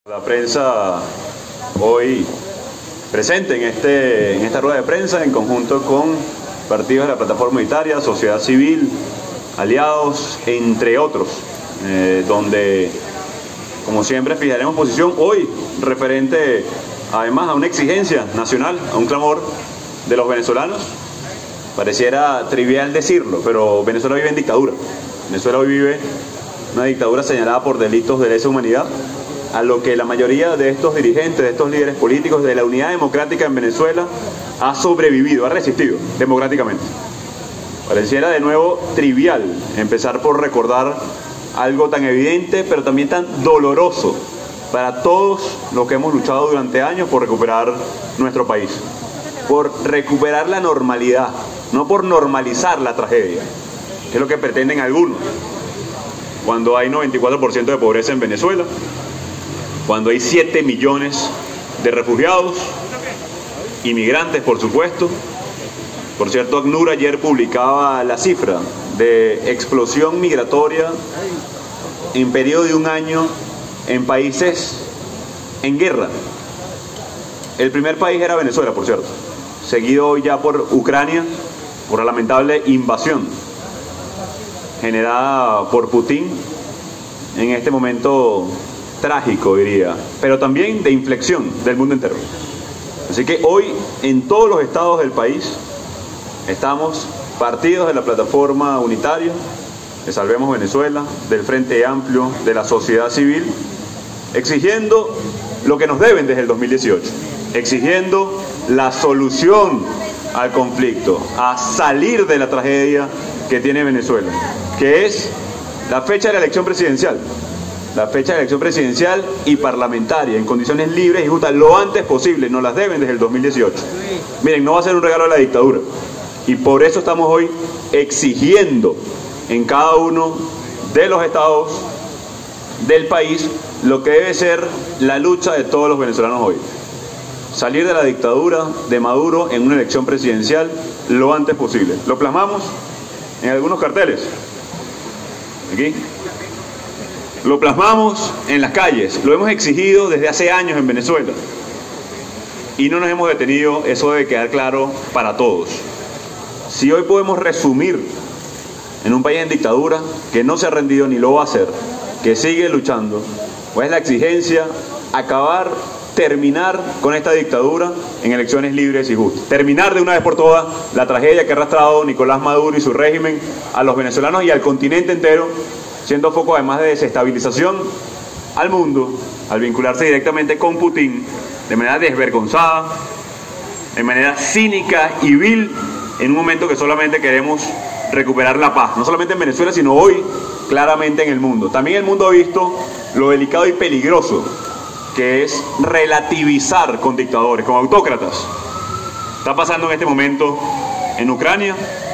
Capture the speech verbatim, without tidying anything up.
La prensa hoy presente en, este, en esta rueda de prensa en conjunto con partidos de la plataforma unitaria, sociedad civil, aliados, entre otros, eh, donde, como siempre, fijaremos posición hoy referente además a una exigencia nacional, a un clamor de los venezolanos. Pareciera trivial decirlo, pero Venezuela vive en dictadura. Venezuela hoy vive una dictadura señalada por delitos de lesa humanidad, a lo que la mayoría de estos dirigentes, de estos líderes políticos de la unidad democrática en Venezuela ha sobrevivido, ha resistido democráticamente. Pareciera de nuevo trivial empezar por recordar algo tan evidente, pero también tan doloroso para todos los que hemos luchado durante años por recuperar nuestro país, por recuperar la normalidad, no por normalizar la tragedia, que es lo que pretenden algunos, cuando hay noventa y cuatro por ciento de pobreza en Venezuela, cuando hay siete millones de refugiados, inmigrantes por supuesto. Por cierto, ACNUR ayer publicaba la cifra de explosión migratoria en periodo de un año en países en guerra. El primer país era Venezuela, por cierto, seguido hoy ya por Ucrania, por la lamentable invasión generada por Putin en este momento trágico, diría, pero también de inflexión del mundo entero. Así que hoy en todos los estados del país estamos partidos de la plataforma unitaria, de Salvemos Venezuela, del Frente Amplio, de la sociedad civil, exigiendo lo que nos deben desde el dos mil dieciocho, exigiendo la solución al conflicto, a salir de la tragedia que tiene Venezuela, que es la fecha de la elección presidencial. La fecha de elección presidencial y parlamentaria en condiciones libres y justas lo antes posible, nos las deben desde el dos mil dieciocho. Miren, no va a ser un regalo a la dictadura y por eso estamos hoy exigiendo en cada uno de los estados del país lo que debe ser la lucha de todos los venezolanos hoy. Salir de la dictadura de Maduro en una elección presidencial lo antes posible. Lo plasmamos en algunos carteles. Aquí. Lo plasmamos en las calles, lo hemos exigido desde hace años en Venezuela y no nos hemos detenido, eso debe quedar claro para todos. Si hoy podemos resumir en un país en dictadura que no se ha rendido ni lo va a hacer, que sigue luchando, pues es la exigencia acabar, terminar con esta dictadura en elecciones libres y justas, terminar de una vez por todas la tragedia que ha arrastrado Nicolás Maduro y su régimen a los venezolanos y al continente entero, siendo foco además de desestabilización al mundo, al vincularse directamente con Putin de manera desvergonzada, de manera cínica y vil, en un momento que solamente queremos recuperar la paz, no solamente en Venezuela, sino hoy claramente en el mundo. También el mundo ha visto lo delicado y peligroso que es relativizar con dictadores, con autócratas. Está pasando en este momento en Ucrania,